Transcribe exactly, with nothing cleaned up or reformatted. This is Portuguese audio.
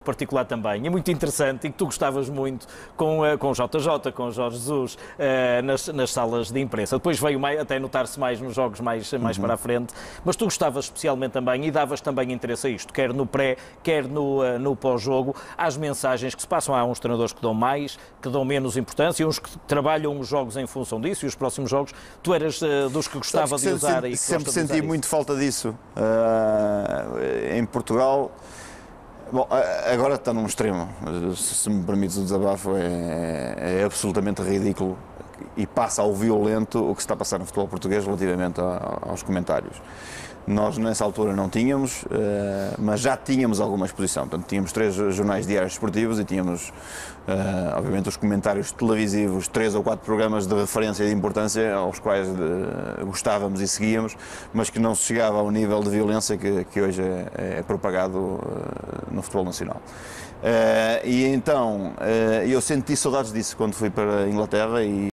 particular também, é muito interessante e que tu gostavas muito com, com o J J, com o Jorge Jesus, nas, nas salas de imprensa. Depois veio mais, até notar-se mais nos jogos mais, mais uhum. para a frente, mas tu gostavas especialmente também e davas também interesse a isto, quer no pré, quer no, no pós-jogo, às mensagens que se passam. Há uns treinadores que dão mais, que dão menos importância, uns que trabalham os jogos em função disso e os próximos jogos. Tu eras uh, dos que gostava que de usar sempre, e que sempre senti senti muito falta disso. Uh, em Portugal, bom, agora está num extremo, se me permites o desabafo, é, é absolutamente ridículo e passa ao violento o que se está a passar no futebol português relativamente a, aos comentários. Nós nessa altura não tínhamos, mas já tínhamos alguma exposição. Portanto, tínhamos três jornais diários esportivos e tínhamos, obviamente, os comentários televisivos, três ou quatro programas de referência e de importância aos quais gostávamos e seguíamos, mas que não se chegava ao nível de violência que, que hoje é, é propagado no futebol nacional. E então, eu senti saudades disso quando fui para a Inglaterra e